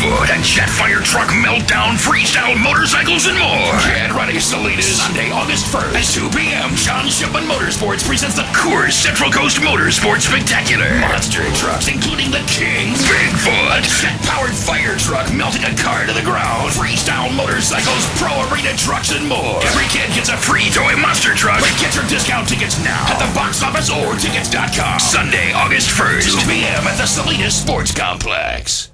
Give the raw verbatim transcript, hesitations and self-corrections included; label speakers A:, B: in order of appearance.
A: Bigfoot, a jet fire truck meltdown, freestyle motorcycles, and more. Get ready, Salinas. Sunday, August first at two p m John Shipman Motorsports presents the Coors Central Coast Motorsport Spectacular. Monster trucks, including the King, Bigfoot, a jet-powered fire truck melting a car to the ground, freestyle motorcycles, pro arena trucks, and more. Every kid gets a free toy monster truck. But get your discount tickets now at the box office or tickets dot com. Sunday, August first, two p m at the Salinas Sports Complex.